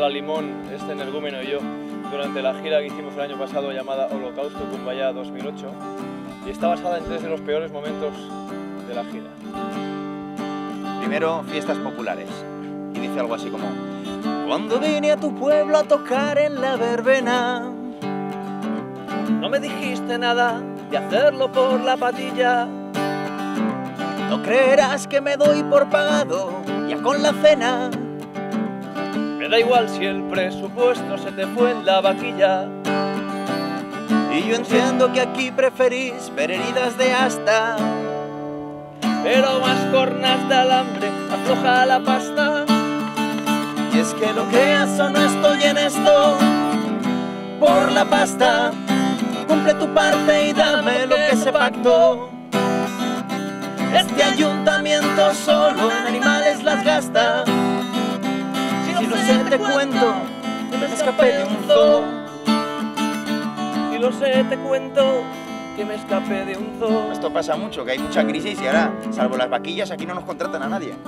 la Limón, este energúmeno y yo, durante la gira que hicimos el año pasado llamada Holocausto Kumbaya 2008, y está basada en 3 de los peores momentos de la gira. Primero, fiestas populares, y dice algo así como: cuando vine a tu pueblo a tocar en la verbena, no me dijiste nada de hacerlo por la patilla. No creerás que me doy por pagado ya con la cena. Me da igual si el presupuesto se te fue en la vaquilla. Y yo entiendo que aquí preferís ver heridas de asta, pero más cornas de alambre afloja la pasta. Y es que lo creas o no estoy en esto por la pasta. Cumple tu parte y dame lo que se pactó. Este ayuntamiento solo en animales las gasta. Si lo sé te cuento que me escapé de un zoo. Si lo sé te cuento que me escapé de un zoo. Esto pasa mucho, que hay mucha crisis y ahora, salvo las vaquillas, aquí no nos contratan a nadie.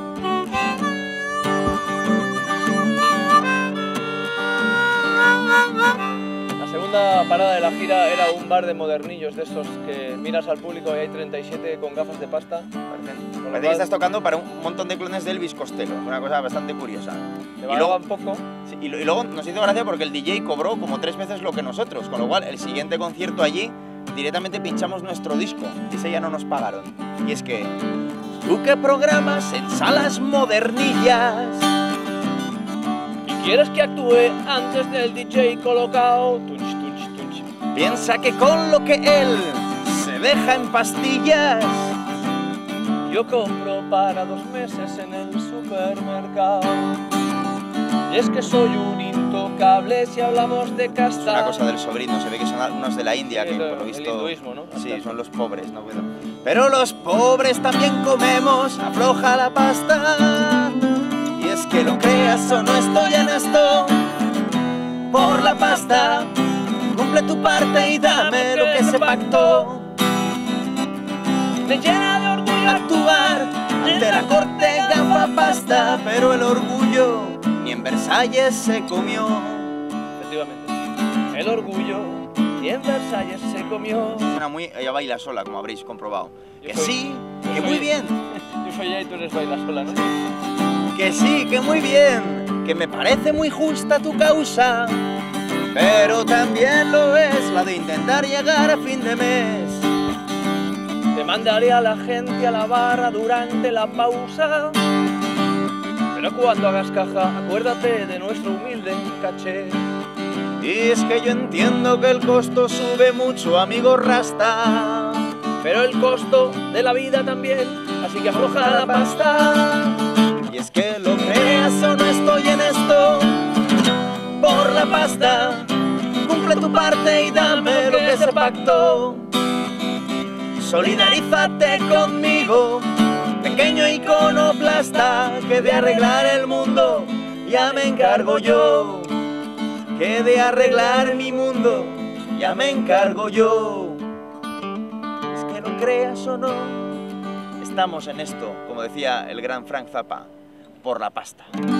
La segunda parada de la gira era un bar de modernillos de estos que miras al público y hay 37 con gafas de pasta. Parece que estás tocando para un montón de clones de Elvis Costello, una cosa bastante curiosa. Y luego un poco. Sí, y luego nos hizo gracia porque el DJ cobró como 3 veces lo que nosotros, con lo cual el siguiente concierto allí directamente pinchamos nuestro disco, y ese ya no nos pagaron. Y es que tú que programas en salas modernillas y quieres que actúe antes del DJ colocado, tunch, tunch, tunch. Piensa que con lo que él se deja en pastillas, yo compro para 2 meses en el supermercado. Y es que soy un intocable si hablamos de casta. Es una cosa del sobrino, se ve que son unos de la India, sí, que por lo visto... El hinduismo, ¿no? Sí, son los pobres, ¿no? Pero los pobres también comemos, afloja la pasta. Y es que lo creas o no estoy en esto por la pasta. Cumple tu parte y dame lo que se pactó. Me llena de orgullo actuar ante la corte gafapasta, pero el orgullo ni en Versalles se comió. Efectivamente, el orgullo ni en Versalles se comió. Suena muy, ella baila sola, como habréis comprobado. Yo Que soy- sí, yo que soy- muy bien. Yo soy ella y tú eres baila sola, ¿no? Que sí, que muy bien, que me parece muy justa tu causa, pero también lo es la de intentar llegar a fin de mes. Te mandaré a la gente a la barra durante la pausa, pero cuando hagas caja, acuérdate de nuestro humilde caché. Y es que yo entiendo que el costo sube mucho, amigo Rasta, Pero el costo de la vida también, así que afloja la pasta. y es que lo creas o no estoy en esto por la pasta. Cumple tu parte y dame lo que se pactó. Solidarízate conmigo, pequeño iconoplasta, que de arreglar el mundo ya me encargo yo. Que de arreglar mi mundo ya me encargo yo. Es que lo creas o no, estamos en esto, como decía el gran Frank Zappa, por la pasta.